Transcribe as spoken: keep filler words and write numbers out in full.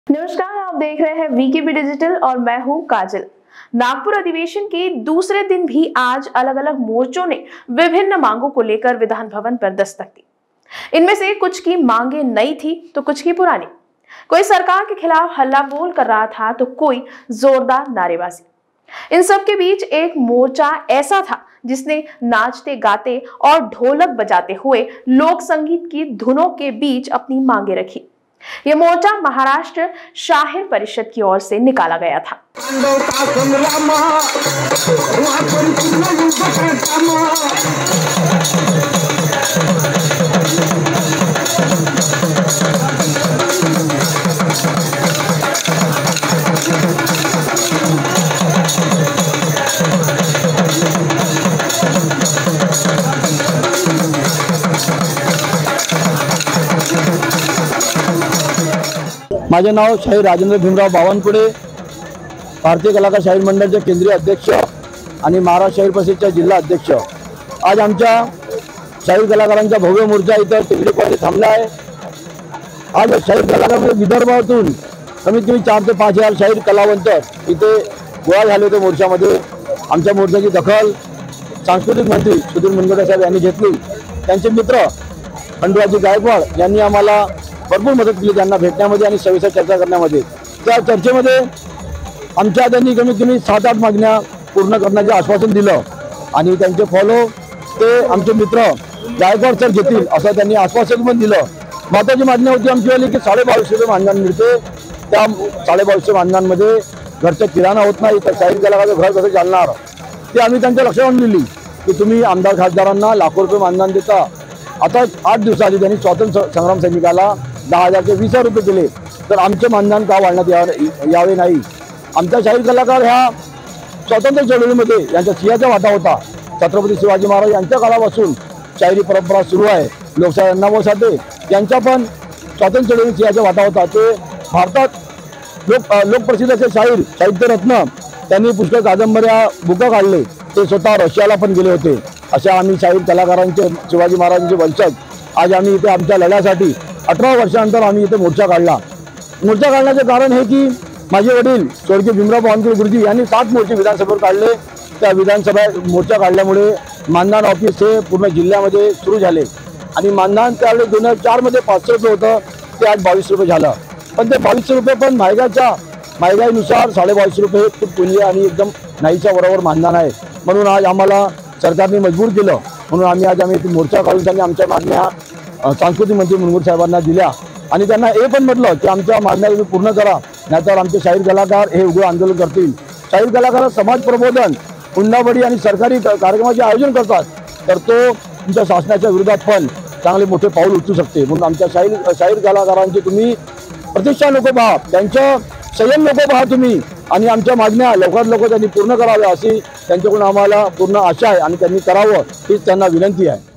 नमस्कार, आप देख रहे हैं वीकेबी डिजिटल और मैं हूं काजल। नागपुर अधिवेशन के दूसरे दिन भी आज अलग अलग मोर्चों ने विभिन्न मांगों को लेकर विधान भवन पर दस्तक दी। इनमें से कुछ की मांगे नई थी तो कुछ की पुरानी। कोई सरकार के खिलाफ हल्ला बोल कर रहा था तो कोई जोरदार नारेबाजी। इन सब के बीच एक मोर्चा ऐसा था जिसने नाचते गाते और ढोलक बजाते हुए लोक संगीत की धुनों के बीच अपनी मांगे रखी। यह मोर्चा महाराष्ट्र शाहिर परिषद की ओर से निकाला गया था। माझे नाव शाहीर राजेंद्र भीमराव बावनकुळे, भारतीय कलाकार शाहीर मंडळाचे केंद्रीय अध्यक्ष आणि महाराष्ट्र शाहीर परिषदेचे जिल्हा अध्यक्ष। आज आमच्या शाहीर कलाकारांचा भव्य मोर्चा इथं टेकडी कॉलनी थांबला आहे। आज शाहीर कलाकार विदर्भातून कमीत कमी चार ते पाच हजार शाहीर कलावंत इथे गोळा झाले होते मोर्चामध्ये। आमच्या मोर्चाची दखल सांस्कृतिक मंत्री सुधीर मुनगंटीवार साहेब यांनी घेतली। त्यांचे मित्र खंडूराजे गायकवाड यांनी आम्हाला भरपूर मदत केली त्यांना भेटण्यामध्ये आणि सविस्तर चर्चा करण्यामध्ये। त्या चर्चेमध्ये आमच्या त्यांनी कमीत कमी सात आठ मागण्या पूर्ण करण्याचे आश्वासन दिलं आणि त्यांचे फॉलो ते आमचे मित्र गायकवाड सर घेतील असं त्यांनी आश्वासन पण दिलं। महत्त्वाची मागणी होती आमचीवाली की साडे बावीसशे रुपये मानधन मिळते, त्या साडे बावीसशे मानधनामध्ये घरचा किराणा होत नाही, तर शाहीर कलाकाराचं घर कसं चालणार ते आम्ही त्यांच्या लक्षात आणून दिली की तुम्ही आमदार खासदारांना लाखो रुपये मानधन देता। आता आठ दिवसाआधी त्यांनी स्वातंत्र्य संग्राम सैनिकाला दहा हजार ते वीस हजार रुपये दिले, तर आमचे मानधन का वाढण्यात यावे नाही। आमच्या शाहीर कलाकार ह्या स्वातंत्र्य चळवळीमध्ये यांचा सिंहाचा वाटा होता। छत्रपती शिवाजी महाराज यांच्या काळापासून शाहिरी परंपरा सुरू आहे। लोकशाही अण्णाभाऊ साठे यांचा पण स्वातंत्र्य चळवळीत सिंहाचा वाटा होता। ते भारतात लोक लोकप्रसिद्ध असे शाहीर साहित्यरत्न त्यांनी पुष्कळ कादंबऱ्या बुका काढले, ते स्वतः रशियाला पण गेले होते। अशा आम्ही शाहीर कलाकारांचे शिवाजी महाराजांचे वंशज आज आम्ही इथे आमच्या लढ्यासाठी अठरा वर्षानंतर आम्ही इथे मोर्चा काढला। मोर्चा काढण्याचे कारण हे की माझे वडील स्वर्गीय भीमराव बावनकुळे गुरुजी यांनी सात मोर्चे विधानसभेवर काढले। त्या विधानसभा मोर्चा काढल्यामुळे मानधन ऑफिस हे पूर्ण जिल्ह्यामध्ये सुरू झाले आणि मानधन त्यावेळेस दोन हजार चारमध्ये पाचशे रुपये होतं, ते आज बावीसशे रुपये झालं। पण ते बावीसशे रुपये पण महागाईच्या महागाईनुसार साडे बावीसशे रुपये खूप पुण्य आणि एकदम नाहीच्या बरोबर मानधन आहे। म्हणून आज आम्हाला सरकारने मजबूर केलं, म्हणून आम्ही आज आम्ही मोर्चा काढून त्यांनी आमच्या मागण्या सांस्कृतिक मंत्री मुनगंटीवार साहेबांना दिल्या आणि त्यांना हे पण म्हटलं की आमच्या मागण्या तुम्ही पूर्ण करा, नाहीतर आमचे शाहीर कलाकार हे उग्र आंदोलन करतील। शाहीर कलाकार समाज प्रबोधन, हुंडाबळी आणि सरकारी कार्यक्रमाचे आयोजन करतात, तर तो तुमच्या शासनाच्या विरोधात पण चांगले मोठे पाऊल उचलू शकते। म्हणून आमच्या शाहीर शाहीर कलाकारांची तुम्ही प्रतिष्ठा नको पहा, त्यांचं संयम नको पहा तुम्ही, आणि आमच्या मागण्या लवकरात लवकर त्यांनी पूर्ण कराव्या अशी त्यांच्याकडून आम्हाला पूर्ण आशा आहे आणि त्यांनी करावं हीच त्यांना विनंती आहे।